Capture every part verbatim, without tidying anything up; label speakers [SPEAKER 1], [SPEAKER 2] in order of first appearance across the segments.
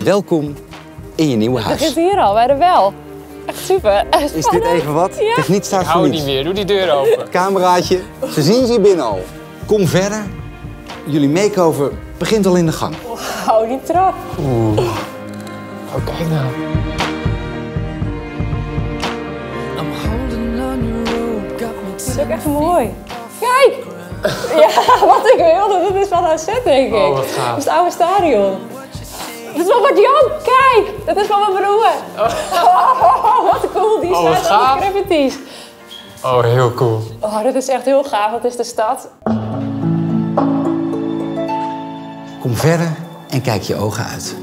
[SPEAKER 1] Welkom in je nieuwe huis.
[SPEAKER 2] Het begint hier al, bij de bel. Echt super.
[SPEAKER 1] Is dit even wat?
[SPEAKER 2] Ja.
[SPEAKER 1] Techniek staat voor
[SPEAKER 3] Hou
[SPEAKER 1] niets.
[SPEAKER 3] niet meer, doe die deur open.
[SPEAKER 1] Cameraatje, ze zien ze hier binnen al. Kom verder. Jullie makeover begint al in de gang.
[SPEAKER 2] Hou die trap.
[SPEAKER 3] Oeh. Oh, kijk nou.
[SPEAKER 2] Dat is ook echt mooi. Kijk! Ja, wat ik wilde, dat is van A Z, denk ik.
[SPEAKER 3] Oh, wat gaaf.
[SPEAKER 2] Dat is het oude stadion. Dat is van Bart-Jan, kijk! Dat is van mijn broer. Oh, wat cool, die
[SPEAKER 3] Oh, wat
[SPEAKER 2] staat op
[SPEAKER 3] gaaf.
[SPEAKER 2] de graffitis.
[SPEAKER 3] Oh, heel cool.
[SPEAKER 2] Oh, dit is echt heel gaaf, dat is de stad.
[SPEAKER 1] Kom verder en kijk je ogen uit.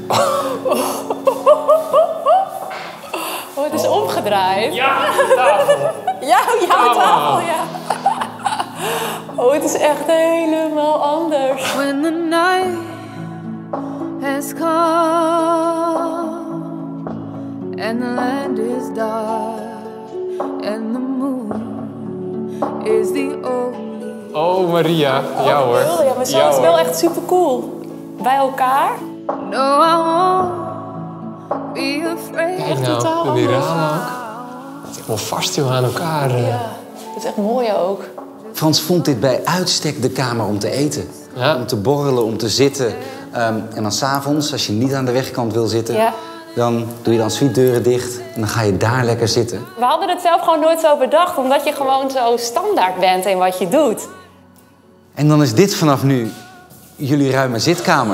[SPEAKER 2] Oh, het is omgedraaid.
[SPEAKER 3] Ja, tafel.
[SPEAKER 2] Ja, jouw tafel, ja. Oh, het is echt helemaal anders.
[SPEAKER 4] When the night has come and the land is dark and the moon is the only.
[SPEAKER 3] Oh, Maria. Ja hoor.
[SPEAKER 2] Oh, ja, maar zo
[SPEAKER 3] Ja,
[SPEAKER 2] is het wel
[SPEAKER 3] hoor.
[SPEAKER 2] echt super cool. Bij elkaar.
[SPEAKER 4] No, I won't be afraid.
[SPEAKER 3] Kijk nou, en die ramen ook. Het is wel vast joh, aan elkaar. eh.
[SPEAKER 2] Ja, dat is echt mooi ook.
[SPEAKER 1] Frans vond dit bij uitstek de kamer om te eten.
[SPEAKER 3] Ja.
[SPEAKER 1] Om te borrelen, om te zitten. Um, en dan 's avonds, als je niet aan de wegkant wil zitten...
[SPEAKER 2] Ja.
[SPEAKER 1] dan doe je dan suitedeuren dicht en dan ga je daar lekker zitten.
[SPEAKER 2] We hadden het zelf gewoon nooit zo bedacht, omdat je gewoon zo standaard bent in wat je doet.
[SPEAKER 1] En dan is dit vanaf nu jullie ruime zitkamer.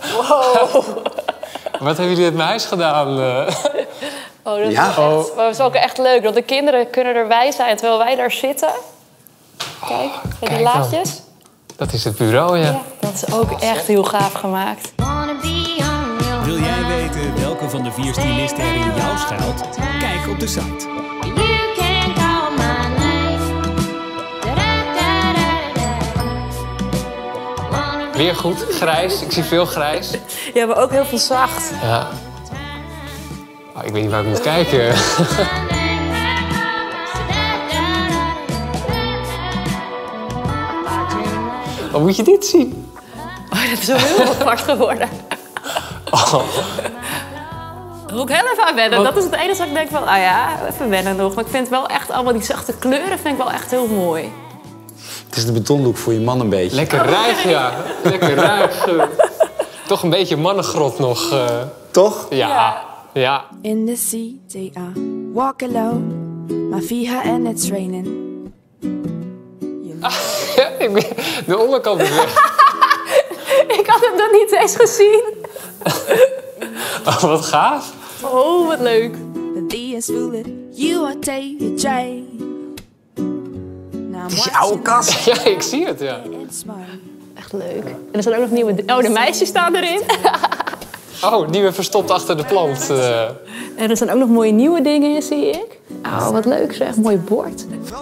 [SPEAKER 3] Wat hebben jullie met mijn huis gedaan? eh?
[SPEAKER 2] Oh, dat
[SPEAKER 1] Ja.
[SPEAKER 2] is, echt, dat is ook echt leuk, want de kinderen kunnen erbij zijn terwijl wij daar zitten. Kijk, kijk die
[SPEAKER 3] kijk dan.
[SPEAKER 2] laadjes.
[SPEAKER 3] Dat is het bureau, ja.
[SPEAKER 2] Ja, dat is ook echt heel gaaf gemaakt.
[SPEAKER 5] Wil jij weten welke van de vier stylisten er in jou schuilt? Kijk op de site.
[SPEAKER 3] Weer goed, grijs. Ik zie veel grijs.
[SPEAKER 2] Ja, maar ook heel veel zacht.
[SPEAKER 3] Ja. Oh, ik weet niet waar ik moet kijken. Wat moet je dit zien?
[SPEAKER 2] Oh, dat is wel heel apart geworden.
[SPEAKER 3] Oh.
[SPEAKER 2] Daar moet ik heel even aan wennen.
[SPEAKER 3] Wat?
[SPEAKER 2] Dat is het enige wat ik denk van, ah ja, even wennen nog. Maar ik vind wel echt allemaal die zachte kleuren vind ik wel echt heel mooi.
[SPEAKER 1] Het is de betonlook voor je man een beetje.
[SPEAKER 3] Lekker rijg, ja. Lekker rijg. eh. Toch een beetje mannengrot nog. eh.
[SPEAKER 1] Toch?
[SPEAKER 3] Ja. Ja.
[SPEAKER 4] In the city, I walk alone. My feet hurt and it's raining.
[SPEAKER 3] Ja, ik ben- de onderkant is weg.
[SPEAKER 2] Ik had hem nog niet eens gezien.
[SPEAKER 3] Oh, wat gaaf.
[SPEAKER 2] Oh, wat leuk.
[SPEAKER 4] But the is foolish. You are taking Jay. Now
[SPEAKER 1] Het is je oude kast.
[SPEAKER 3] Ja, ik zie het, ja.
[SPEAKER 4] It's smart.
[SPEAKER 2] Echt leuk. En er zijn ook nog nieuwe... Oh, de meisjes staan erin.
[SPEAKER 3] Oh, die we verstopt achter de plant. eh.
[SPEAKER 2] En er zijn ook nog mooie nieuwe dingen in, zie ik. Oh, wat leuk zeg. Mooi bord.